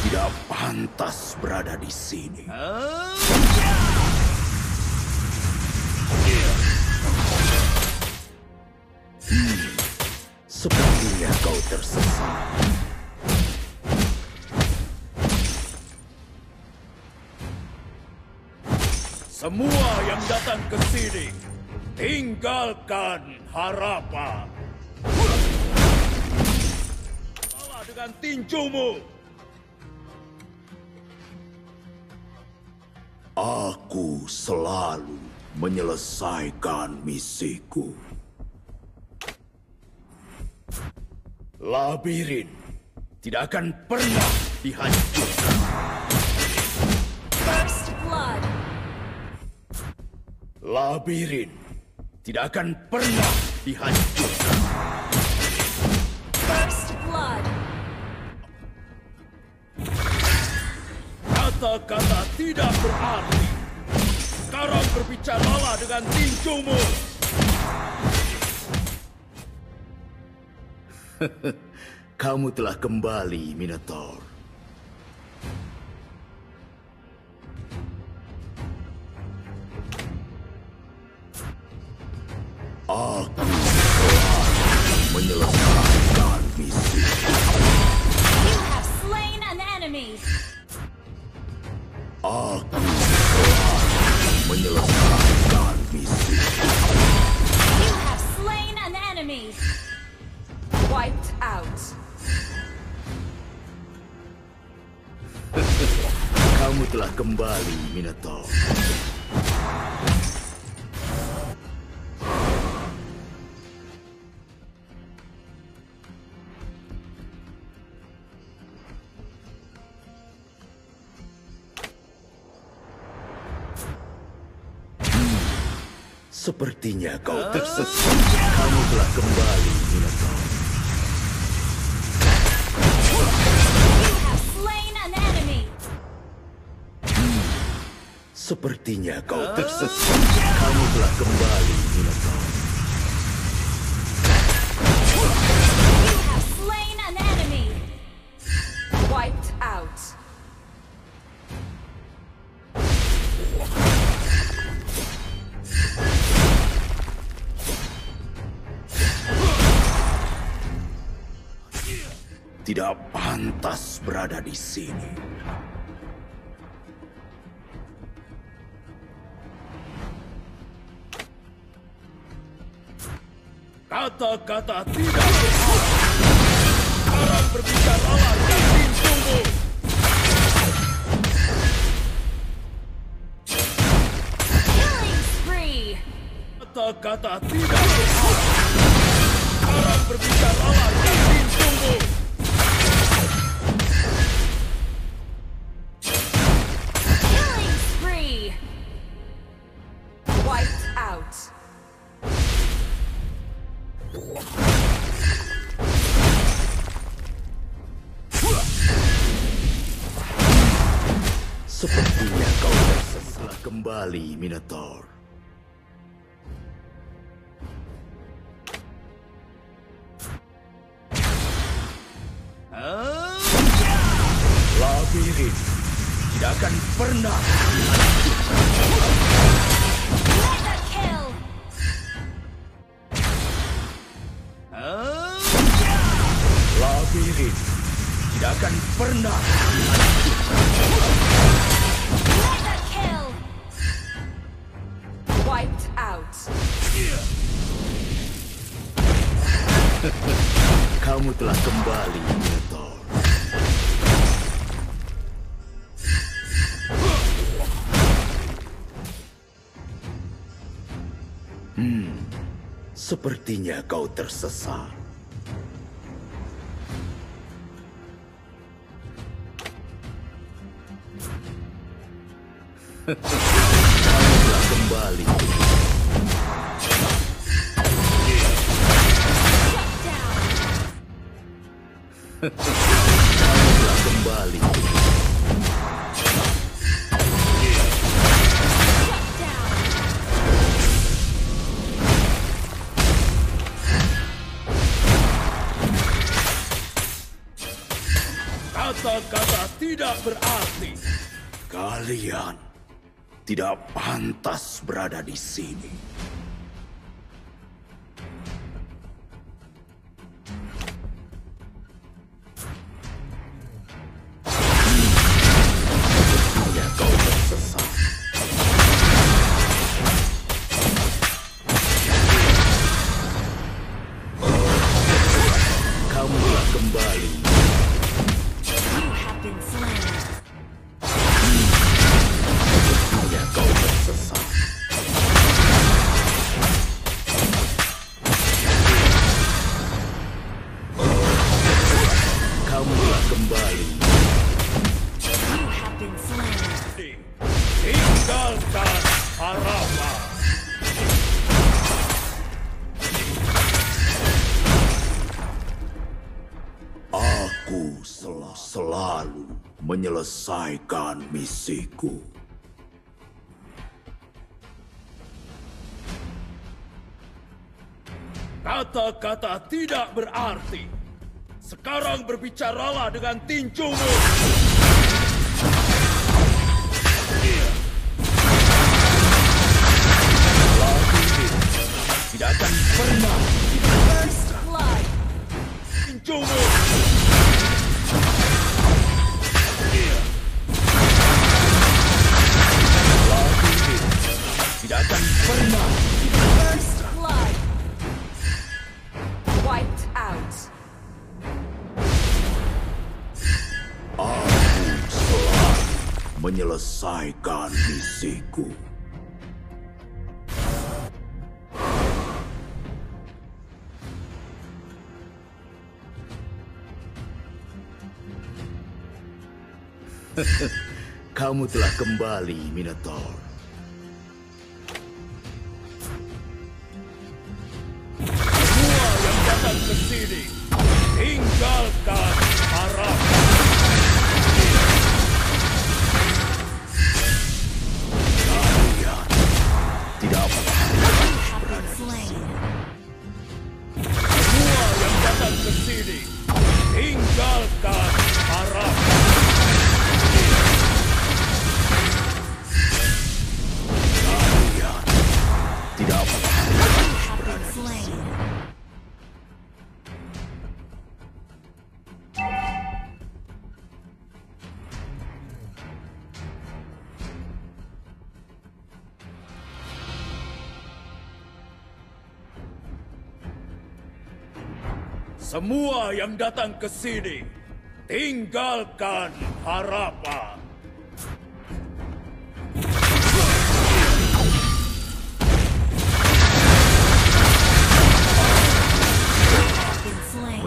Tidak pantas berada di sini. Sepertinya kau tersesat. Semua yang datang ke sini, tinggalkan harapan. Kalah dengan tinjumu. Aku selalu menyelesaikan misiku. Labirin tidak akan pernah dihancurkan. First blood. Labirin tidak akan pernah dihancurkan. First blood. Kata-kata tidak berarti. Sekarang berbicaralah dengan tinjumu. Kamu telah kembali, Minotaur. Aku telah menyelesaikan misi. You have slain an enemy. Aku telah menyelesaikan misi. You have slain an enemy. Wiped out. Kamu telah kembali, Minotaur. Sepertinya kau tersesat. Kamu telah kembali, Minotaur. You have slain an enemy. Sepertinya kau tersesat. Kamu telah kembali, Minotaur. You have slain an enemy. Wiped out. Tidak pantas berada di sini. Kata-kata tidak berarti. Sekarang berbicaralah dengan tinjumu. Killing spree. Kata-kata tidak berarti. Sekarang berbicaralah dengan tinjumu. Killing spree. Wiped out. Sepertinya kau tersesat kembali, Minotaur. Labirin tidak akan pernah Mega kill. Labirin tidak akan pernah Mega kill. Wiped out. Kamu telah kembali, Minotaur. Sepertinya kau tersesat. Kamu telah kembali. Shut down. Kamu telah kembali. Shut down. Kata-kata tidak berarti. Kalian tidak pantas berada di sini. Sepertinya kau tersesat. Kamulah kembali. You have been slain. Sepertinya kau tersesat. Kamulah kembali. You have been slain. Tinggalkan harapan. Aku selalu menyelesaikan misiku. Kata-kata tidak berarti. Sekarang berbicaralah dengan tinjumu. Lalu tidak akan pernah First blood. tinjumu. Lalu tidak akan pernah. First blood. Wiped out. Aku selalu menyelesaikan misiku. Kamu telah kembali, Minotaur. Semua yang datang ke sini, tinggalkan harapan. Kalian tidak pantas Have berada been di slain. sini. Semua yang datang ke sini, tinggalkan harapan. Kalian tidak pantas Have berada been di slain. sini. Semua yang datang ke sini, tinggalkan harapan. Have been slain.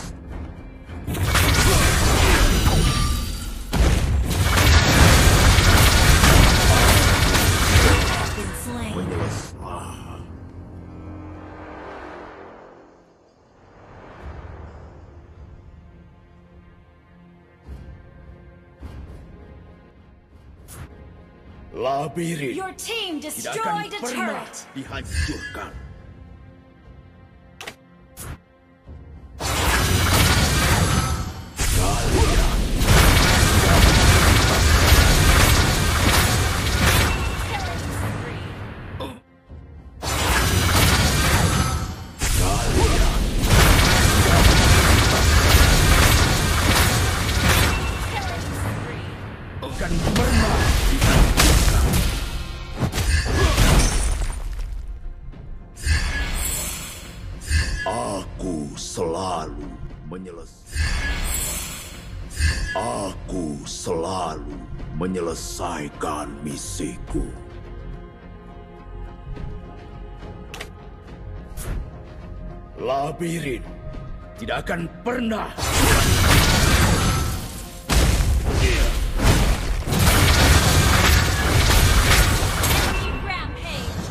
Have been slain. Labirin Your team tidak akan destroyed a pernah turret. dihancurkan. Kalian kalian akan pernah dihancurkan. Aku selalu menyelesaikan misiku. Labirin tidak akan pernah. Rampage.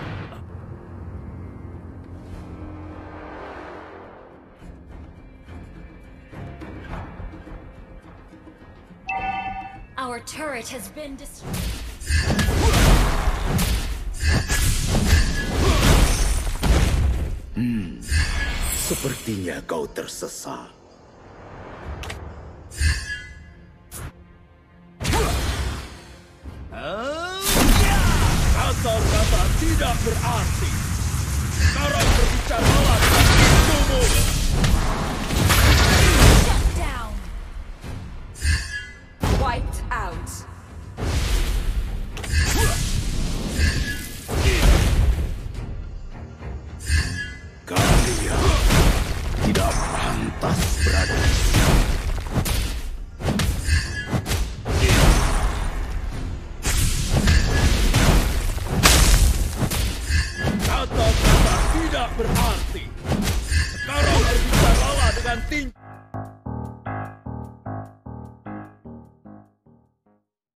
Our turret has been destroyed. Sepertinya kau tersesat. tidak berarti. Sekarang berbicaralah dengan hidupmu. Shut down. Wiped out.